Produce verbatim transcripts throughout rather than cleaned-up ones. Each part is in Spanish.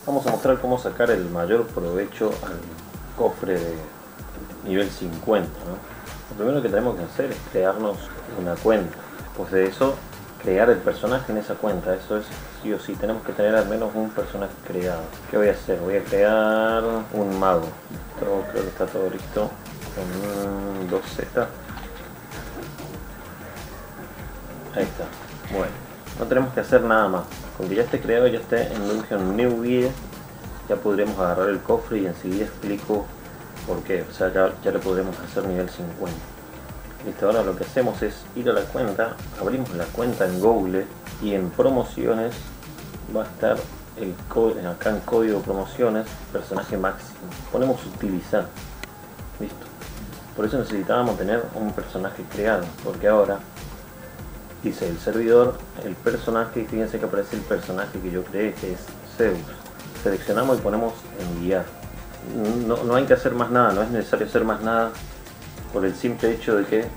Vamos a mostrar cómo sacar el mayor provecho al cofre de nivel cincuenta, ¿no? Lo primero que tenemos que hacer es crearnos una cuenta. Después de eso, crear el personaje en esa cuenta. Eso es sí o sí. Tenemos que tener al menos un personaje creado. ¿Qué voy a hacer? Voy a crear un mago. Todo, creo que está todo listo. Con dos Z. Ahí está. Bueno, no tenemos que hacer nada más. Con que ya esté creado, ya esté en Dungeon New Guide, ya podremos agarrar el cofre y enseguida explico por qué. O sea, ya, ya le podremos hacer nivel cincuenta. Listo, ahora lo que hacemos es ir a la cuenta, abrimos la cuenta en Google y en promociones va a estar el acá en código promociones, personaje máximo. Ponemos utilizar. Listo. Por eso necesitábamos tener un personaje creado, porque ahora dice el servidor, el personaje, fíjense que aparece el personaje que yo creé, que es Zeus. Seleccionamos y ponemos enviar. No, no hay que hacer más nada, no es necesario hacer más nada por el simple hecho de que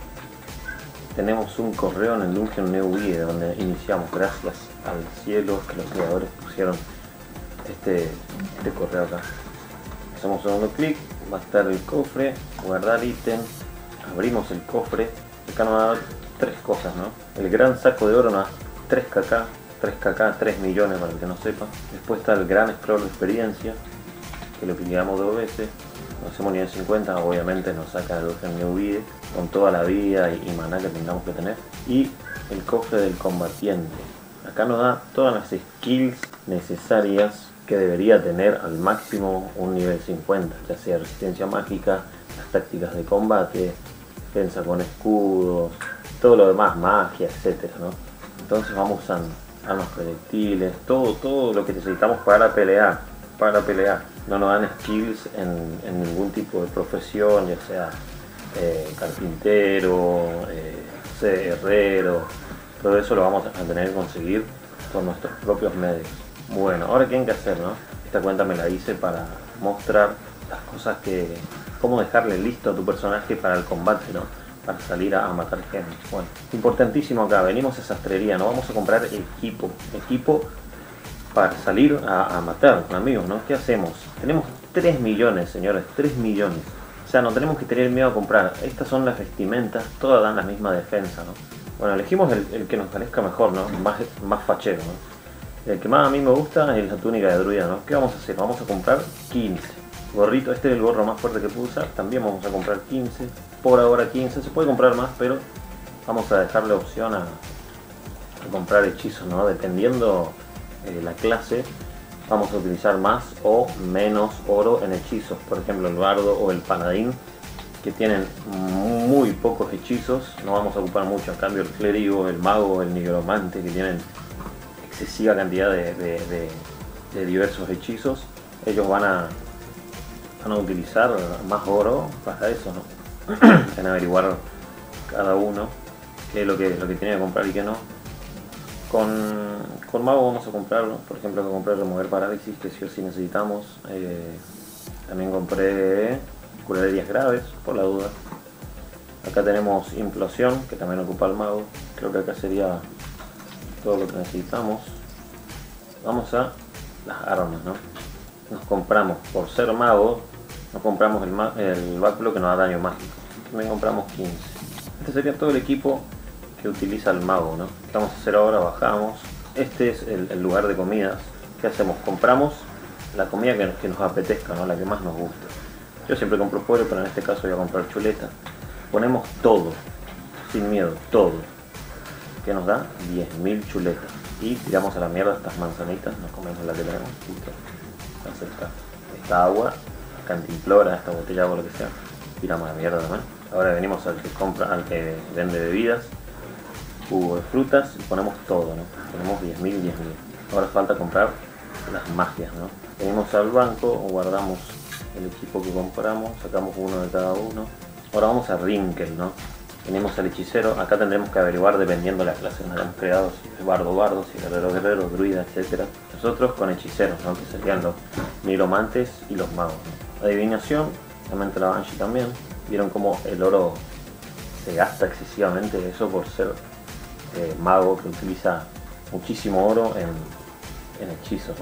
tenemos un correo en el Dungeon New Guide donde iniciamos, gracias al cielo que los creadores pusieron este, este correo acá. Hacemos un segundo clic, va a estar el cofre, guardar ítem, abrimos el cofre, acá nos va a dar tres cosas, ¿no? El gran saco de oro nos da tres K K, tres K K, tres millones para el que no sepa. Después está el gran scroll de experiencia, que lo pillamos dos veces. Nos hacemos nivel cincuenta, obviamente nos saca el Dungeon New Guide con toda la vida y, y maná que tengamos que tener. Y el cofre del combatiente. Acá nos da todas las skills necesarias que debería tener al máximo un nivel cincuenta, ya sea resistencia mágica, las tácticas de combate, defensa con escudos, todo lo demás, magia, etcétera, ¿no? Entonces vamos usando armas proyectiles, todo, todo lo que necesitamos para pelear, para pelear. No nos dan skills en, en ningún tipo de profesión, ya sea eh, carpintero, eh, herrero, todo eso lo vamos a tener que conseguir con nuestros propios medios. Bueno, ahora qué hay que hacer, ¿no? Esta cuenta me la hice para mostrar las cosas que, cómo dejarle listo a tu personaje para el combate, ¿no? Para salir a, a matar gente. Bueno, importantísimo acá, venimos a sastrería, no vamos a comprar equipo, equipo para salir a, a matar amigos, ¿no? ¿Qué hacemos? Tenemos tres millones, señores, tres millones. O sea, no tenemos que tener miedo a comprar. Estas son las vestimentas, todas dan la misma defensa, ¿no? Bueno, elegimos el, el que nos parezca mejor, ¿no? Más, más fachero, ¿no? El que más a mí me gusta es la túnica de druida, ¿no? ¿Qué vamos a hacer? Vamos a comprar quince. Gorrito, este es el gorro más fuerte que puedo usar, también vamos a comprar quince. Por ahora quince, se puede comprar más, pero vamos a dejarle opción a, a comprar hechizos, ¿no? Dependiendo eh, la clase, vamos a utilizar más o menos oro en hechizos. Por ejemplo, el bardo o el paladín, que tienen muy pocos hechizos, no vamos a ocupar mucho. En cambio, el clérigo, el mago, el nigromante, que tienen excesiva cantidad de, de, de, de diversos hechizos, ellos van a, van a utilizar más oro para eso, ¿no? En averiguar cada uno qué es lo que, lo que tiene que comprar y qué no. Con, con mago vamos a comprar, ¿no? Por ejemplo, que compré remover parálisis, que sí o sí necesitamos. Eh, también compré curar heridas graves, por la duda. Acá tenemos implosión, que también ocupa el mago. Creo que acá sería todo lo que necesitamos. Vamos a las armas, ¿no? Nos compramos, por ser mago, nos compramos el, el báculo que nos da daño mágico. También compramos quince. Este sería todo el equipo que utiliza el mago, ¿no? ¿Qué vamos a hacer ahora? Bajamos. Este es el, el lugar de comidas. ¿Qué hacemos? Compramos la comida que, que nos apetezca, ¿no? La que más nos gusta. Yo siempre compro pollo, pero en este caso voy a comprar chuleta. Ponemos todo, sin miedo, todo. Que nos da diez mil chuletas. Y tiramos a la mierda estas manzanitas, nos comemos la que tenemos. Listo. Esta, esta agua, cantimplora, esta botella de agua, lo que sea, tiramos a la mierda, ¿no? Ahora venimos al que compra, al que vende bebidas, jugo de frutas, y ponemos todo, ¿no? Ponemos diez mil, diez mil. Ahora falta comprar las magias, ¿no? Venimos al banco, guardamos el equipo que compramos, sacamos uno de cada uno. Ahora vamos a Rinkel, ¿no? Venimos al hechicero, acá tendremos que averiguar dependiendo de la clase que nos hayamos creado, si es bardo bardo, si es guerrero guerrero, druida, etcétera. Nosotros con hechiceros, ¿no? Que serían los nigromantes y los magos, ¿no? Adivinación, obviamente la Banshee también. Vieron cómo el oro se gasta excesivamente, eso por ser eh, mago que utiliza muchísimo oro en, en hechizos, ¿no?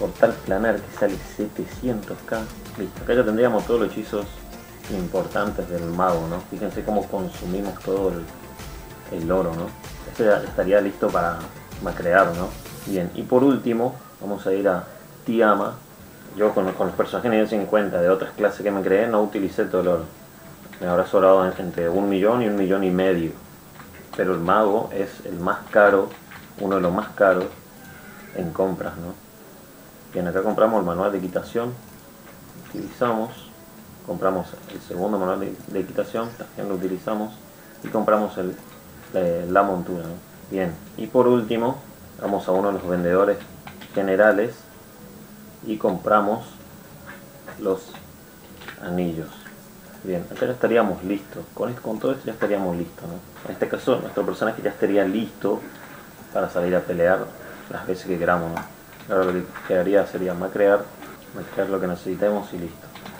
Portal planar que sale setecientos k. Listo, acá ya tendríamos todos los hechizos importantes del mago, ¿no? Fíjense cómo consumimos todo el, el oro, ¿no? Esto ya estaría listo para macrear, ¿no? Bien, y por último vamos a ir a Tiama. Yo con, con los personajes nivel cincuenta de otras clases que me creé no utilicé todo el oro. Me habrá sobrado entre un millón y un millón y medio. Pero el mago es el más caro, uno de los más caros en compras, ¿no? Bien, acá compramos el manual de equitación, utilizamos, compramos el segundo manual de, de equitación, también lo utilizamos, y compramos el, eh, la montura, ¿no? Bien, y por último vamos a uno de los vendedores generales y compramos los anillos. Bien, acá ya estaríamos listos, con, esto, con todo esto ya estaríamos listos, ¿no? En este caso nuestro personaje ya estaría listo para salir a pelear las veces que queramos, ¿no? Ahora lo que quedaría sería macrear, macrear lo que necesitemos y listo.